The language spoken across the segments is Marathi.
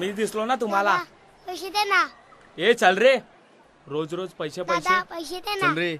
मी दिसलो ना तुम्हाला? पैसे दे ना. ए चल रे, रोज रोज पैसे पैसे. पैसे दे ना. चल रे.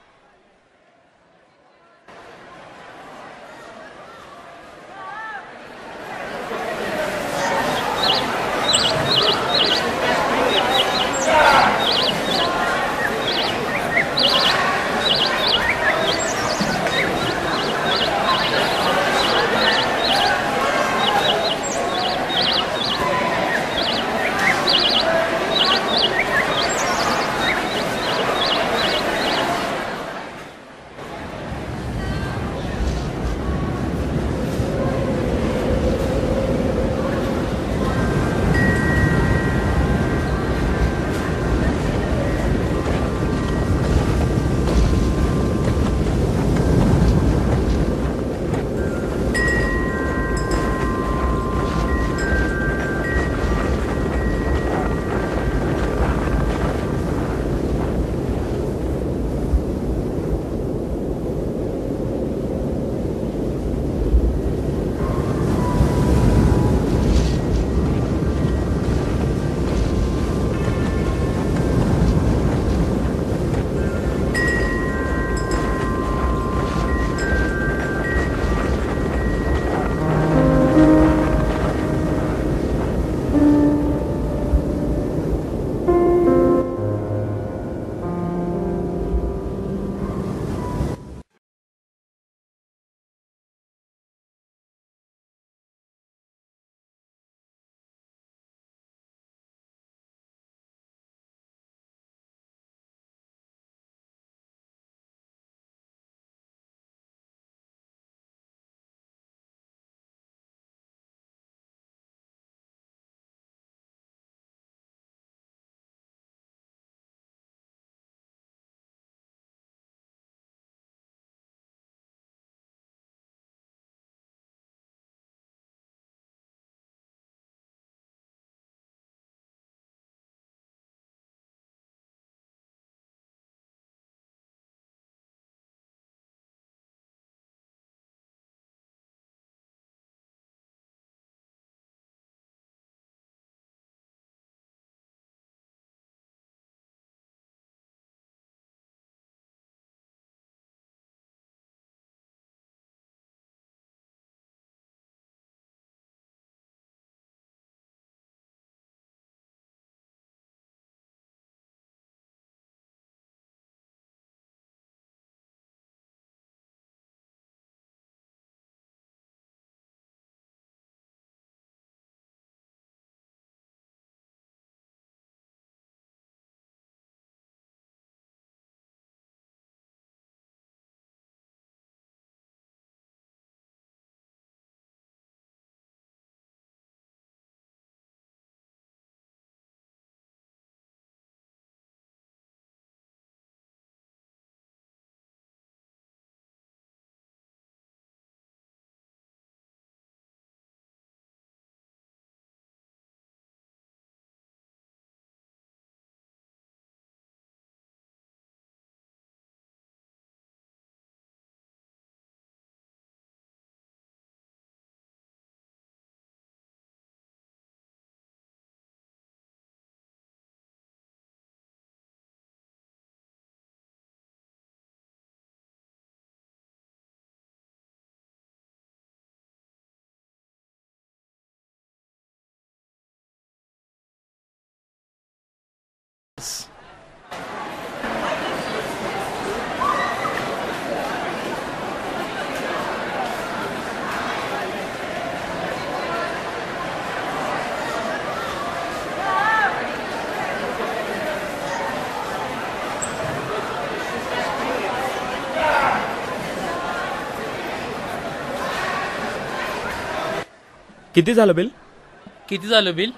किती झालं बिल? किती झालं बिल?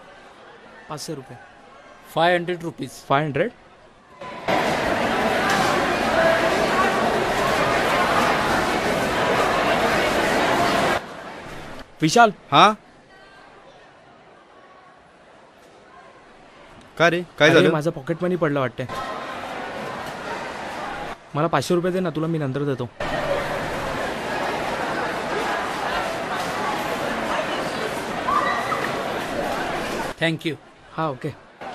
500 रुपये. 500 रुपीज. 500. विशाल. हा का रे, काय झालं? माझं पॉकेट मनी पडलं वाटतंय. मला 500 रुपये दे ना, तुला मी नंतर देतो. थँक्यू. हां ओके.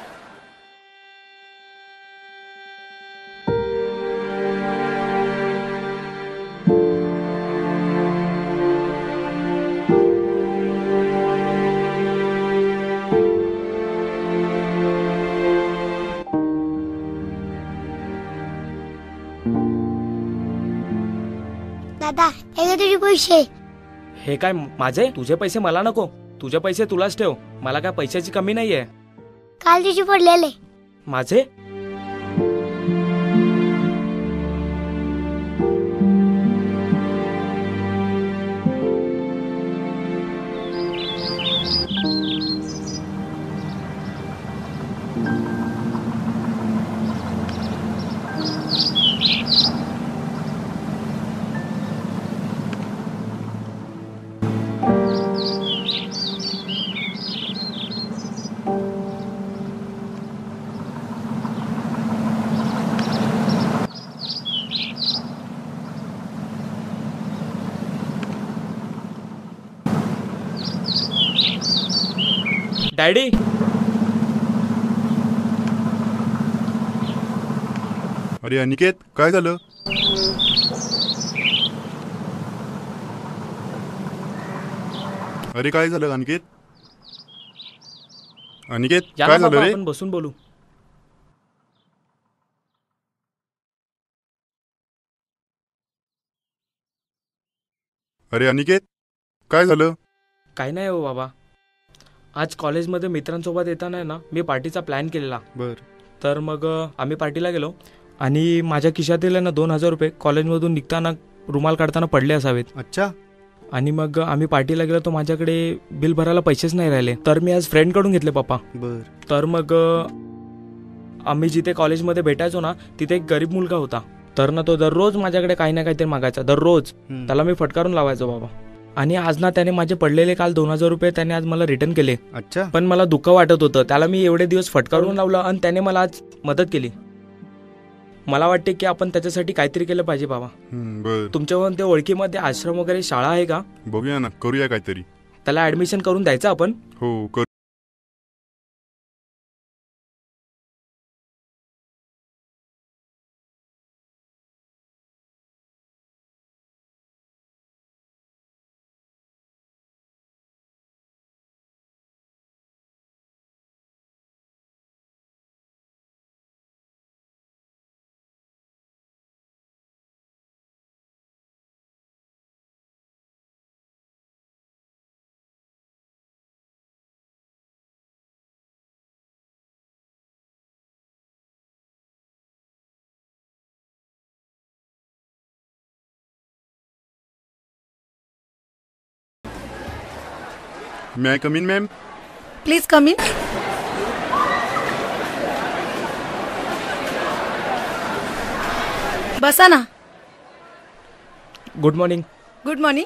दादा हे घे तुझे पैसे. हे काय माझे? तुझे पैसे मला नको. तुझे पैसे तुलाच ठेव. मला काय पैशाची कमी नाहीये. काल तुझे पडलेले. माझे? डॅडी, अरे अनिकेत, काय झालं? अरे काय झालं अनिकेत? अनिकेत या काय ना झालं बाबा, रे? आपण बसून बोलू. अरे अनिकेत काय झालं? काही नाही हो बाबा. आज कॉलेजमध्ये मित्रांसोबत येताना आहे ना, मी पार्टीचा प्लॅन केलेला. बर. तर मग आम्ही पार्टीला गेलो आणि माझ्या खिशातील आहे ना 2,000 रुपये कॉलेजमधून निघताना रुमाल काढताना पडले असावेत. अच्छा. आणि मग आम्ही पार्टीला गेलो तर माझ्याकडे बिल भरायला पैसेच नाही राहिले. तर मी आज फ्रेंडकडून घेतले पप्पा. बर. तर मग आम्ही जिथे कॉलेजमध्ये भेटायचो ना, तिथे एक गरीब मुलगा होता. तर ना तो दररोज माझ्याकडे काही ना काहीतरी मागायचा. दररोज त्याला मी फटकारून लावायचो बाबा. आणि आज ना त्याने माझे पडलेले काल 2,000 रुपये त्याने आज मला रिटर्न केले. अच्छा. पण मला दुःख वाटत होतं. त्याला मी एवढे दिवस फटकारून लावलं आणि त्याने मला आज मदत केली. मला वाटते की आपण त्याच्यासाठी काहीतरी केलं पाहिजे बाबा. बर. तुमच्या ते ओळखीमध्ये आश्रम वगैरे शाळा आहे का? बघूया ना, करूया काहीतरी. त्याला ऍडमिशन करून द्यायचं आपण. हो करू. May I come in ma'am? Please come in. बसा ना. Good morning. Good morning.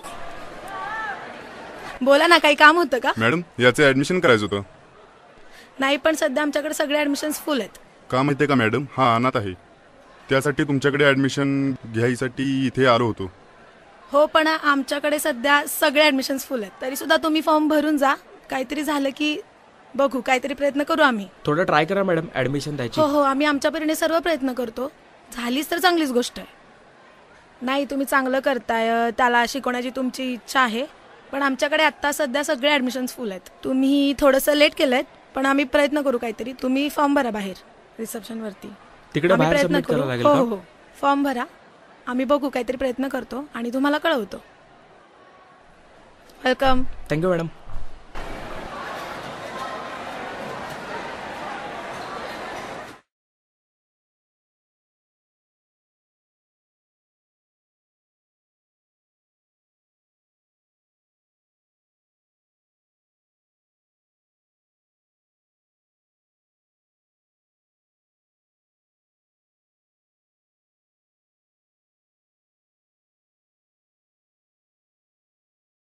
बोला ना, काही काम होतं का? मॅडम याचं ऍडमिशन करायचं होतं. नाही, पण सध्या आमच्याकडे सगळे ऍडमिशन्स फुल आहेत. का माहितीये का मॅडम, हा अनाथ आहे. त्यासाठी तुमच्याकडे ऍडमिशन घ्यायसाठी इथे आलो होतो. हो, पण आमच्याकडे सध्या सगळे ऍडमिशन्स फुल आहेत. तरी सुद्धा तुम्ही फॉर्म भरून जा. काहीतरी झालं की बघू, काहीतरी प्रयत्न करू आम्ही. थोडं ट्राय करा मॅडम ऍडमिशन द्यायची. हो हो, आम्ही आमच्या परीने सर्व प्रयत्न करतो. झालीच तर चांगलीच गोष्ट आहे. नाही, तुम्ही चांगलं करताय, त्याला शिकवण्याची तुमची इच्छा आहे. पण आमच्याकडे आत्ता सध्या सगळे ऍडमिशन्स फुल आहेत. तुम्ही थोडंसं लेट केलंय, पण आम्ही प्रयत्न करू काहीतरी. तुम्ही फॉर्म भरा बाहेर रिसेप्शनवरती. तिकडे आम्ही बाहेर प्रयत्न सबमिट करू. करावं लागेल हो का? हो, फॉर्म भरा. आम्ही बघू, काहीतरी प्रयत्न करतो आणि तुम्हाला कळवतो. वेलकम. Thank you madam.